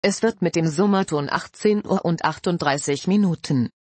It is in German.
Es wird mit dem Summerton 18 Uhr und 38 Minuten